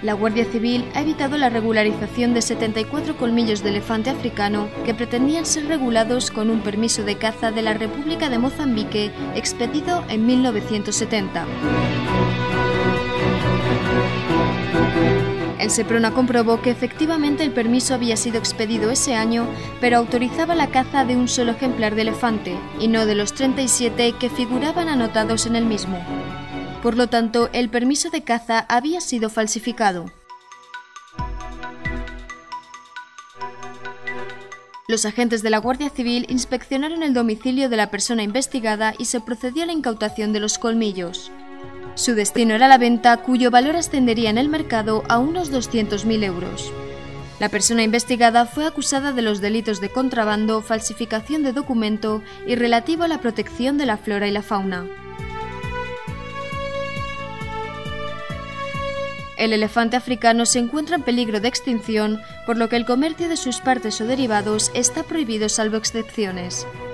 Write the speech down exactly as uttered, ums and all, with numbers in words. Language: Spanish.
La Guardia Civil ha evitado la regularización de setenta y cuatro colmillos de elefante africano que pretendían ser regulados con un permiso de caza de la República de Mozambique expedido en mil novecientos setenta. El Seprona comprobó que efectivamente el permiso había sido expedido ese año, pero autorizaba la caza de un solo ejemplar de elefante, y no de los treinta y siete que figuraban anotados en el mismo. Por lo tanto, el permiso de caza había sido falsificado. Los agentes de la Guardia Civil inspeccionaron el domicilio de la persona investigada y se procedió a la incautación de los colmillos. Su destino era la venta, cuyo valor ascendería en el mercado a unos doscientos mil euros. La persona investigada fue acusada de los delitos de contrabando, falsificación de documento y relativo a la protección de la flora y la fauna. El elefante africano se encuentra en peligro de extinción, por lo que el comercio de sus partes o derivados está prohibido salvo excepciones.